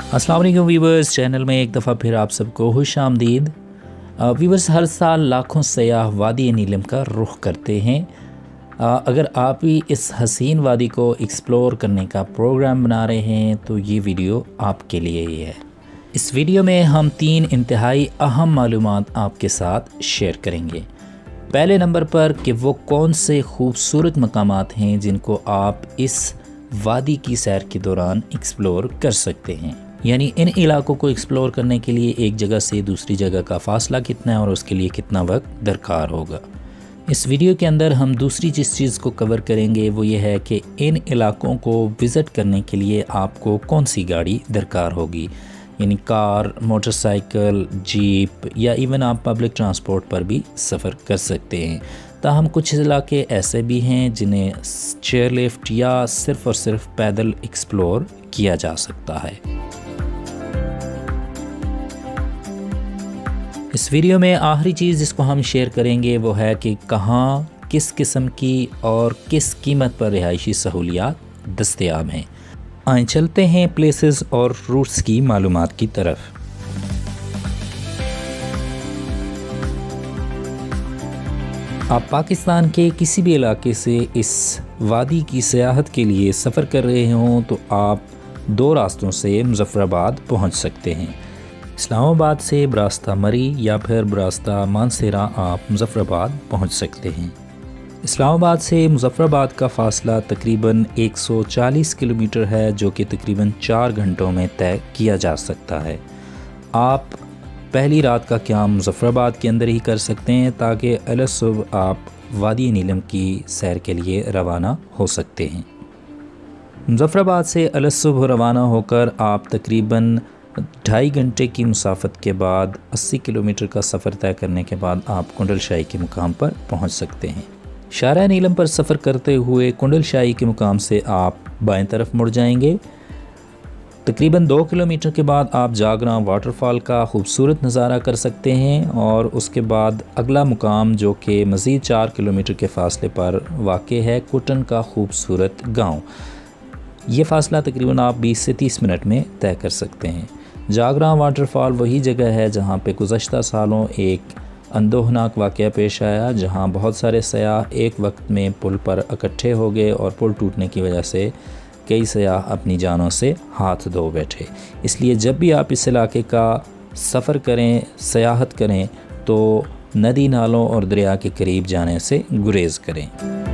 अस्सलाम वालेकुम viewers, channel में एक दफ़ा फिर आप सबको खुश आमदीद। व्यूवर्स, हर साल लाखों सयाह वादी नीलम का रुख करते हैं। अगर आप भी इस हसीन वादी को एक्सप्लोर करने का प्रोग्राम बना रहे हैं तो ये वीडियो आपके लिए ही है। इस वीडियो में हम 3 इंतहाई अहम मालूमात आपके साथ शेयर करेंगे। पहले नंबर पर कि वो कौन से खूबसूरत मकामात हैं जिनको आप इस वादी की सैर के दौरान एक्सप्लोर कर सकते हैं, यानी इन इलाकों को एक्सप्लोर करने के लिए एक जगह से दूसरी जगह का फ़ासला कितना है और उसके लिए कितना वक्त दरकार होगा। इस वीडियो के अंदर हम दूसरी जिस चीज़ को कवर करेंगे वो ये है कि इन इलाकों को विज़िट करने के लिए आपको कौन सी गाड़ी दरकार होगी, यानी कार, मोटरसाइकिल, जीप या इवन आप पब्लिक ट्रांसपोर्ट पर भी सफ़र कर सकते हैं। ताहम कुछ इलाके ऐसे भी हैं जिन्हें चेयर लिफ्ट या सिर्फ़ और सिर्फ पैदल एक्सप्लोर किया जा सकता है। इस वीडियो में आखिरी चीज़ जिसको हम शेयर करेंगे वो है कि कहाँ, किस किस्म की और किस कीमत पर रिहायशी सहूलियात दस्तयाब हैं। आइए चलते हैं प्लेसेस और रूट्स की मालूमात की तरफ। आप पाकिस्तान के किसी भी इलाके से इस वादी की सयाहत के लिए सफ़र कर रहे हों तो आप 2 रास्तों से मुज़फ़्फ़राबाद पहुंच सकते हैं। इस्लामाबाद से बरास्ता मरी या फिर बरास्ता मानसेरा आप मुज़फ़्फ़राबाद पहुंच सकते हैं। इस्लामाबाद से मुज़फ़्फ़राबाद का फ़ासला तकरीबन 140 किलोमीटर है, जो कि तकरीबन 4 घंटों में तय किया जा सकता है। आप पहली रात का क़याम मुज़फ़्फ़राबाद के अंदर ही कर सकते हैं ताकि अल सुबह आप वादी नीलम की सैर के लिए रवाना हो सकते हैं। मुज़फ़्फ़राबाद से अल सुबह रवाना होकर आप तकरीबन 2.5 घंटे की मुसाफत के बाद 80 किलोमीटर का सफ़र तय करने के बाद आप कुंडल शाही के मुकाम पर पहुंच सकते हैं। शारा नीलम पर सफ़र करते हुए कुंडल शाही के मुकाम से आप बाएं तरफ मुड़ जाएंगे। तकरीबन 2 किलोमीटर के बाद आप जागरा वाटरफॉल का खूबसूरत नज़ारा कर सकते हैं और उसके बाद अगला मुकाम जो कि मज़ीद 4 किलोमीटर के फ़ासले पर वाक़े है, कुटन का खूबसूरत गाँव। ये फ़ासला तकरीबन आप 20 से 30 मिनट में तय कर सकते हैं। जागरा वाटरफॉल वही जगह है जहाँ पे गुज़श्ता सालों एक अंदोहनाक वाक़या पेश आया, जहाँ बहुत सारे सयाह एक वक्त में पुल पर इकट्ठे हो गए और पुल टूटने की वजह से कई सयाह अपनी जानों से हाथ धो बैठे। इसलिए जब भी आप इस इलाके का सफ़र करें, सयाहत करें, तो नदी नालों और दरिया के करीब जाने से गुरेज़ करें।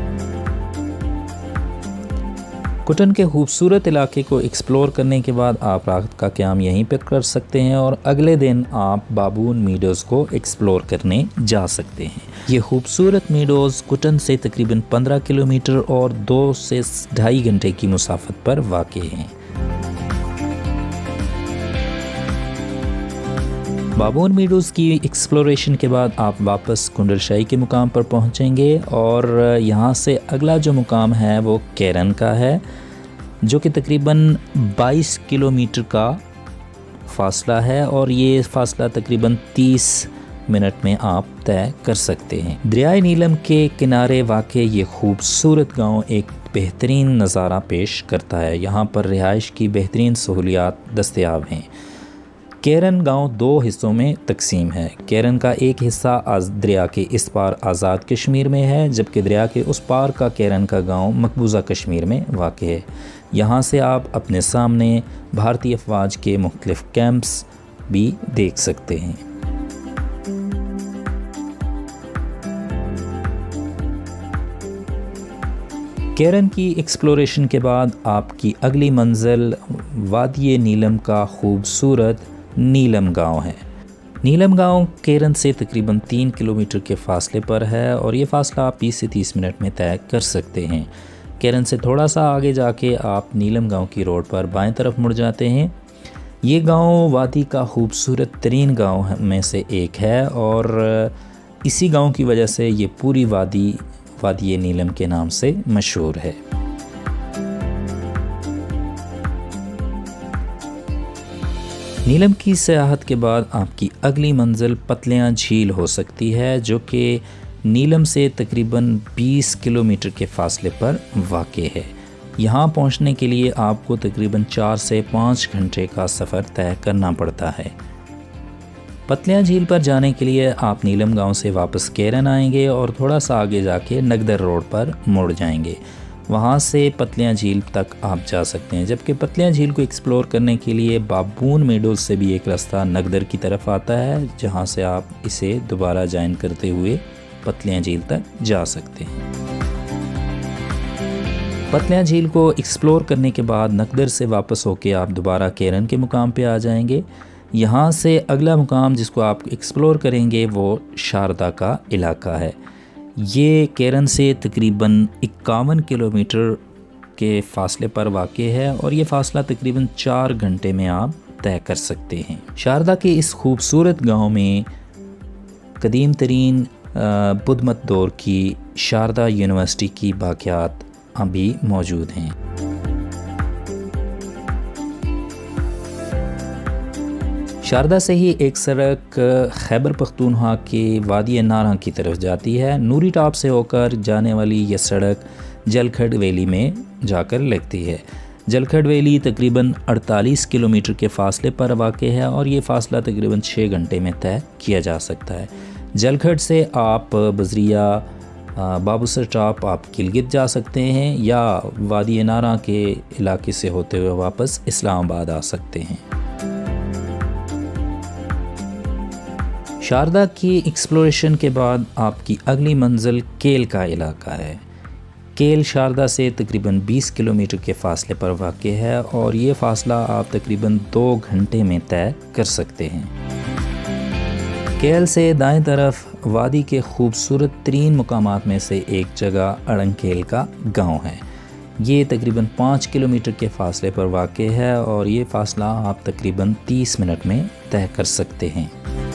कुटन के खूबसूरत इलाके को एक्सप्लोर करने के बाद आप रात का क़याम यहीं पर कर सकते हैं और अगले दिन आप बाबून मीडोज़ को एक्सप्लोर करने जा सकते हैं। ये खूबसूरत मीडोज़ कुटन से तकरीबन 15 किलोमीटर और 2 से 2.5 घंटे की मुसाफत पर वाक़े हैं। बाबून मीडोज़ की एक्सप्लोरेशन के बाद आप वापस कुंडल शाही के मुकाम पर पहुंचेंगे और यहाँ से अगला जो मुकाम है वो केरन का है, जो कि तकरीबन 22 किलोमीटर का फ़ासला है और ये फ़ासला तकरीबन 30 मिनट में आप तय कर सकते हैं। दरियाए नीलम के किनारे वाक़े ये खूबसूरत गाँव एक बेहतरीन नज़ारा पेश करता है। यहाँ पर रिहाइश की बेहतरीन सहूलियात दस्तयाब हैं। केरन गांव 2 हिस्सों में तकसीम है। केरन का एक हिस्सा दरिया के इस पार आज़ाद कश्मीर में है, जबकि दरिया के उस पार का केरन का गांव मकबूजा कश्मीर में वाक़ है। यहाँ से आप अपने सामने भारतीय अफवाज के मुख्तलिफ़ कैंप्स भी देख सकते हैं। केरन की एक्सप्लोरेशन के बाद आपकी अगली मंजिल वादी नीलम का खूबसूरत नीलम गांव है। नीलम गांव केरन से तकरीबन 3 किलोमीटर के फ़ासले पर है और ये फ़ासला आप 20 से 30 मिनट में तय कर सकते हैं। केरन से थोड़ा सा आगे जाके आप नीलम गांव की रोड पर बाएं तरफ मुड़ जाते हैं। ये गांव वादी का खूबसूरत तरीन गांव में से एक है और इसी गांव की वजह से ये पूरी वादी नीलम के नाम से मशहूर है। नीलम की सयाहत के बाद आपकी अगली मंजिल पतलियाँ झील हो सकती है, जो कि नीलम से तकरीबन 20 किलोमीटर के फ़ासले पर वाक़ है। यहाँ पहुँचने के लिए आपको तकरीबन 4 से 5 घंटे का सफ़र तय करना पड़ता है। पतलियाँ झील पर जाने के लिए आप नीलम गांव से वापस केरन आएंगे और थोड़ा सा आगे जाके नगदर रोड पर मुड़ जाएंगे। वहाँ से पतलियाँ झील तक आप जा सकते हैं। जबकि पतलियाँ झील को एक्सप्लोर करने के लिए बाबून मेडोज से भी एक रास्ता नगदर की तरफ आता है, जहाँ से आप इसे दोबारा ज्वाइन करते हुए पतलियाँ झील तक जा सकते हैं। पतलियाँ झील को एक्सप्लोर करने के बाद नगदर से वापस होकर आप दोबारा केरन के मुकाम पे आ जाएंगे। यहाँ से अगला मुकाम जिसको आप एक्सप्लोर करेंगे वो शारदा का इलाका है। ये केरन से तकरीबन 51 किलोमीटर के फ़ासले पर वाक़ है और ये फ़ासला तकरीबन 4 घंटे में आप तय कर सकते हैं। शारदा के इस खूबसूरत गांव में कदीम तरीन बुद्ध मत दौर की शारदा यूनिवर्सिटी की बाक़ियात अभी मौजूद हैं। शारदा से ही एक सड़क खैबर पख्तूनख्वा के वादी नारा की तरफ जाती है। नूरी टॉप से होकर जाने वाली यह सड़क जलखड वैली में जाकर लगती है। जलखड वैली तकरीबन 48 किलोमीटर के फ़ासले पर वाक़ है और ये फ़ासला तकरीबन 6 घंटे में तय किया जा सकता है। जलखड से आप बजरिया बाबूसर टॉप आप गिलगित जा सकते हैं या वादी नारा के इलाके से होते हुए वापस इस्लामाबाद आ सकते हैं। शारदा की एक्सप्लोरेशन के बाद आपकी अगली मंजिल केल का इलाका है। केल शारदा से तकरीबन 20 किलोमीटर के फ़ासले पर वाक़ है और ये फ़ासला आप तकरीबन 2 घंटे में तय कर सकते हैं। केल से दाएं तरफ वादी के खूबसूरत तरीन मुकामात में से एक जगह अड़ंकेल का गांव है। ये तकरीबन 5 किलोमीटर के फ़ासले पर वाक़ है और ये फ़ासला आप तकरीबन 30 मिनट में तय कर सकते हैं।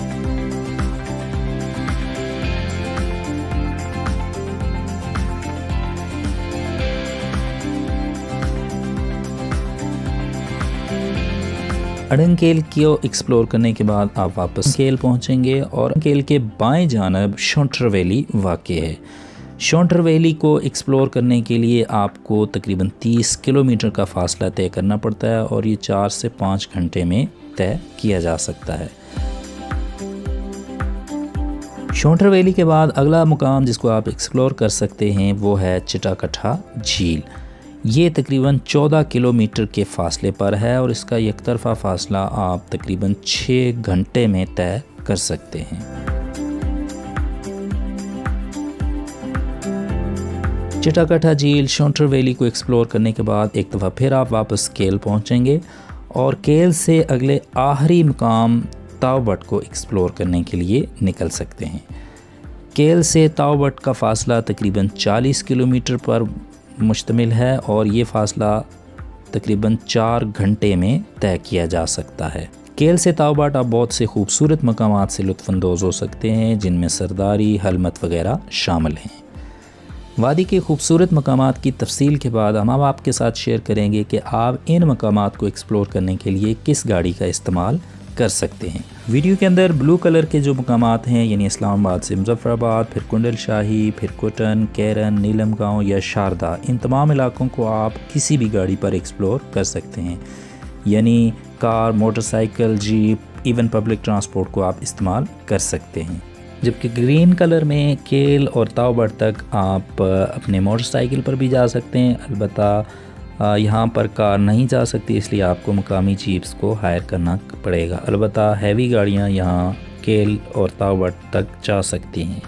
अड़ंकेल को एक्सप्लोर करने के बाद आप वापस केल पहुंचेंगे और केल के बाएं जानब शोंटर वैली वाक़ है। शोंटर वैली को एक्सप्लोर करने के लिए आपको तकरीबन 30 किलोमीटर का फ़ासला तय करना पड़ता है और ये 4 से 5 घंटे में तय किया जा सकता है। शोंटर वैली के बाद अगला मुकाम जिसको आप एक्सप्लोर कर सकते हैं वो है चिटाकठा झील। ये तकरीबन 14 किलोमीटर के फ़ासले पर है और इसका एक तरफ़ा फ़ासला आप तकरीबन 6 घंटे में तय कर सकते हैं। चिटाकठा झील शोंटर वैली को एक्सप्लोर करने के बाद एक दफ़ा फिर आप वापस केल पहुंचेंगे और केल से अगले आखिरी मुकाम ताओबट को एक्सप्लोर करने के लिए निकल सकते हैं। केल से ताओबट का फ़ासला तकरीबन 40 किलोमीटर पर मुश्तमिल है और ये फ़ासला तकरीबन 4 घंटे में तय किया जा सकता है। केल से ताओबट आप बहुत से खूबसूरत मकामात से लुत्फ़अंदोज़ हो सकते हैं, जिनमें सरदारी, हलमत वगैरह शामिल हैं। वादी के खूबसूरत मकामात की तफसील के बाद हम आपके साथ शेयर करेंगे कि आप इन मकामात को एक्सप्लोर करने के लिए किस गाड़ी का इस्तेमाल कर सकते हैं। वीडियो के अंदर ब्लू कलर के जो मकामात हैं यानी इस्लामाबाद से मुजफ्फराबाद, फिर कुंडल शाही, फिर कोटन, केरन, नीलम गांव या शारदा, इन तमाम इलाकों को आप किसी भी गाड़ी पर एक्सप्लोर कर सकते हैं। यानी car, motorcycle, jeep, even public transport को आप इस्तेमाल कर सकते हैं। जबकि ग्रीन कलर में केल और ताओबट तक आप अपने मोटरसाइकिल पर भी जा सकते हैं। अलबत्ता यहाँ पर कार नहीं जा सकती, इसलिए आपको मकामी जीप्स को हायर करना पड़ेगा। अलबत्ता हैवी गाड़ियाँ यहाँ केल और ताओबट तक जा सकती हैं।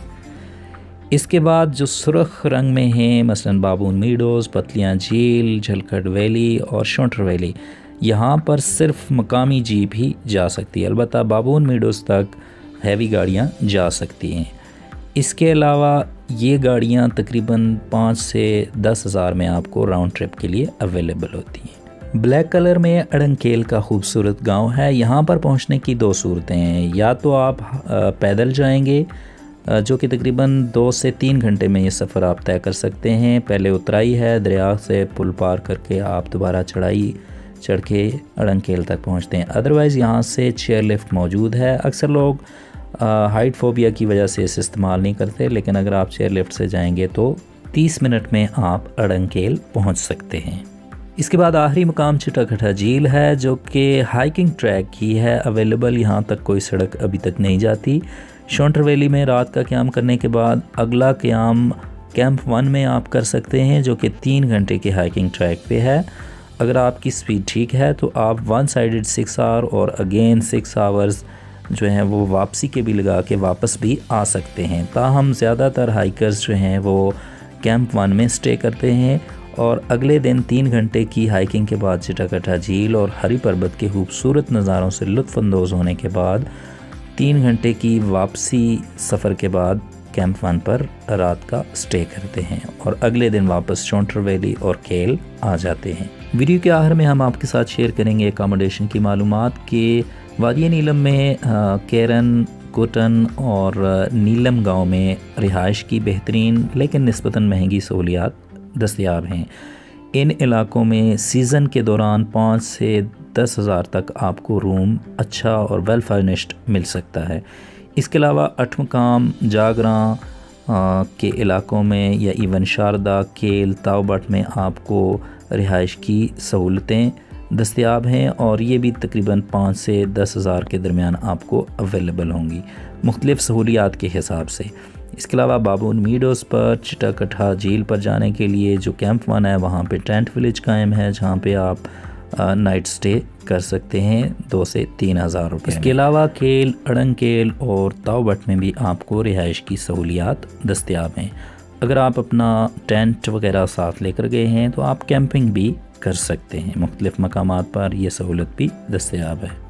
इसके बाद जो सुर्ख रंग में हैं मसलन बाबून मीडोज़, पतलियाँ झील, जलखड वैली और शोंटर वैली, यहाँ पर सिर्फ मकामी जीप ही जा सकती है। अलबत्ता बाबून मीडोज़ तक हैवी गाड़ियाँ जा सकती हैं। इसके अलावा ये गाड़ियाँ तकरीबन 5 से 10 हज़ार में आपको राउंड ट्रिप के लिए अवेलेबल होती हैं। ब्लैक कलर में अड़ंकेल का खूबसूरत गांव है। यहाँ पर पहुँचने की 2 सूरतें हैं। या तो आप पैदल जाएंगे, जो कि तकरीबन 2 से 3 घंटे में ये सफ़र आप तय कर सकते हैं। पहले उतराई है, दरिया से पुल पार करके आप दोबारा चढ़ाई चढ़ के अड़ंकेल तक पहुँचते हैं। अदरवाइज़ यहाँ से चेयर लिफ्ट मौजूद है। अक्सर लोग हाइट फोबिया की वजह से इसे इस्तेमाल नहीं करते, लेकिन अगर आप चेयर लिफ्ट से जाएंगे तो 30 मिनट में आप अड़ंकेल पहुंच सकते हैं। इसके बाद आखिरी मुकाम चिटाकटा झील है, जो कि हाइकिंग ट्रैक की है अवेलेबल। यहाँ तक कोई सड़क अभी तक नहीं जाती। शॉन्टर वैली में रात का क़याम करने के बाद अगला क़याम कैंप 1 में आप कर सकते हैं, जो कि 3 घंटे के हाइकिंग ट्रैक पे है। अगर आपकी स्पीड ठीक है तो आप 1 साइडेड 6 आवर और अगेन 6 आवर्स जो हैं वो वापसी के भी लगा के वापस भी आ सकते हैं। ताहम ज़्यादातर हाइकर्स जो हैं वो कैंप 1 में स्टे करते हैं और अगले दिन 3 घंटे की हाइकिंग के बाद चिटाकटा झील और हरी पर्वत के खूबसूरत नज़ारों से लुत्फ़अंदोज़ होने के बाद 3 घंटे की वापसी सफ़र के बाद कैंप 1 पर रात का स्टे करते हैं और अगले दिन वापस शॉन्टर वैली और केल आ जाते हैं। वीडियो के आखिर में हम आपके साथ शेयर करेंगे अकोमोडेशन की मालूमात कि वादी नीलम में केरन, कोटन और नीलम गांव में रिहाइश की बेहतरीन लेकिन निस्बतन महंगी सहूलियात दस्तयाब हैं। इन इलाकों में सीज़न के दौरान 5 से 10 हज़ार तक आपको रूम अच्छा और वेल फर्निश्ड मिल सकता है। इसके अलावा अठमकाम, जागरा के इलाकों में या इवन शारदा, केल, तावबट में आपको रिहाइश की सहूलतें दस्तयाब हैं और ये भी तकरीबन 5 से 10 हज़ार के दरमियान आपको अवेलेबल होंगी मुख्तलिफ़ सहूलियात के हिसाब से। इसके अलावा बाबून मीडोज़ पर चिटाकटा झील पर जाने के लिए जो कैंप 1 है वहाँ पे टेंट विलेज कायम है, जहाँ पे आप नाइट स्टे कर सकते हैं 2 से 3 हज़ार रुपये। इसके अलावा केल, अड़ंकेल और तावबट में भी आपको रिहाइश की सहूलियात दस्तयाब हैं। अगर आप अपना टेंट वगैरह साथ लेकर गए हैं तो आप कैंपिंग भी कर सकते हैं। मुख्तलिफ़ मकामात पर यह सहूलत भी दस्तयाब है।